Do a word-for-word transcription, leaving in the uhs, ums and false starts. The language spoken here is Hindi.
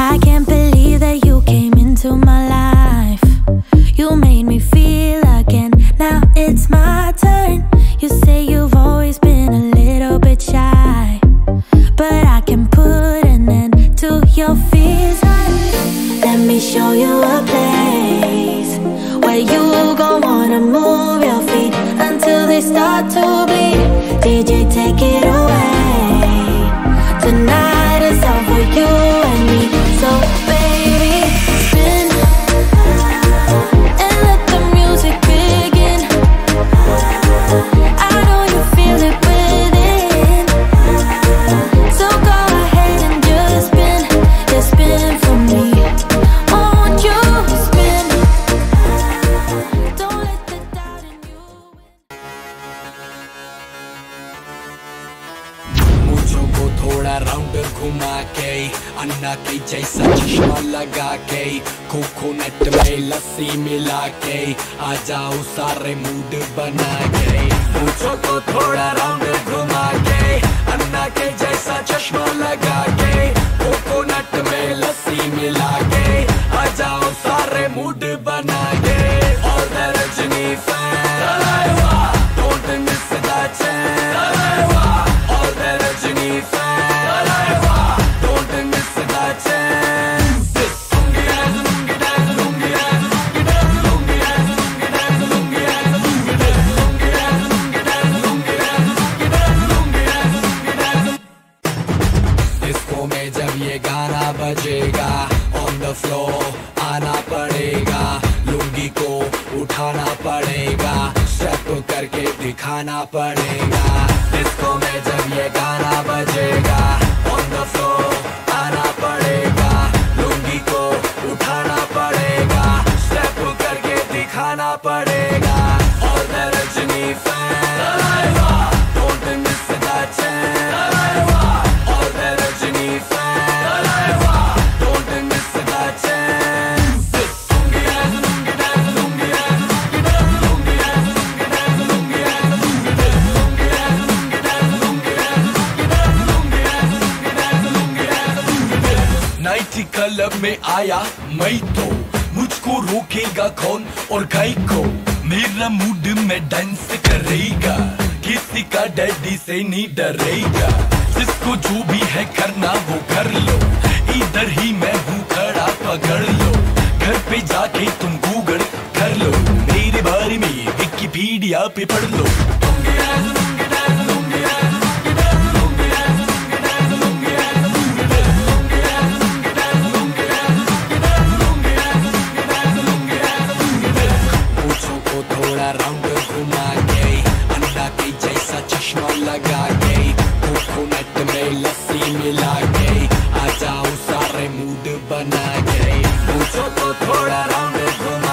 I can't believe that you came into my life. You made me feel again, now it's my turn. You say you've always been a little bit shy, but I can put an end to your fears. Let me show you a place where you gon' wanna move your feet until they start to bleed. D J, take it away. Tonight is all for you and me. So baby, spin and let the music begin. I know you feel it within, so go ahead and just spin. Yeah, spin for me. Won't you spin? Don't let the doubt in you win. मुझो को थोड़ा राउंड घुमा के, अन्ना के जैसा चश्मा लगा के, कोकोनट में लस्सी मिला के, आ जाओ सारे मूड बना के। मुझो को थोड़ा राउंड घुमा के, अन्ना के जैसा चश्मा लगा के, कोकोनट में लस्सी मिला के, आ जाओ सारे मूड बना के। All the Rajni fans, don't miss the chance. All the Rajni fans, don't miss the chance. Lungi dance, lungi dance, lungi dance, lungi dance, lungi dance, lungi dance, lungi dance, lungi dance, lungi dance, lungi dance, lungi dance, lungi dance, lungi dance. Disco में जब ये गाना बजेगा, on the floor आना पड़ेगा, लुंगी को उठाना पड़ेगा, स्टेप करके दिखाना पड़ेगा। डिस्को में जब ये गाना बजेगा, on the floor आना पड़ेगा, लुंगी को उठाना पड़ेगा, स्टेप करके दिखाना पड़ेगा। All the Rajni fans, don't miss the chance. All the Rajni fans, don't miss the chance. Lungi dance, lungi dance, lungi dance, lungi dance, lungi dance, lungi dance, lungi dance, lungi dance, lungi dance, lungi dance, lungi dance, lungi dance, lungi dance, lungi dance, lungi dance. Night club में आया मैं तो, मुझको रोकेगा कौन और गाय को? मेरा मूड में डांस करेगा, किसी का डैडी से नहीं डरेगा। जिसको जो भी है करना वो कर लो, इधर ही मैं हूँ खड़ा पकड़ लो। घर पे जाके तुम गूगल कर लो, मेरे बारे में विकिपीडिया पे पढ़ लो। Lungi dance, lungi dance, lungi dance, lungi dance, lungi dance, lungi dance, lungi dance, lungi dance, lungi dance, lungi dance, lungi dance, lungi dance, lungi dance, lungi dance, lungi dance, lungi dance. पूछो को थोड़ा राउंड घुमा के, अन्ना के जैसा चश्मा लगा के, कोकोनट में लस्सी मिला के, आ जाओ सारे मूड बना के। पूछो को थोड़ा राउंड घुमा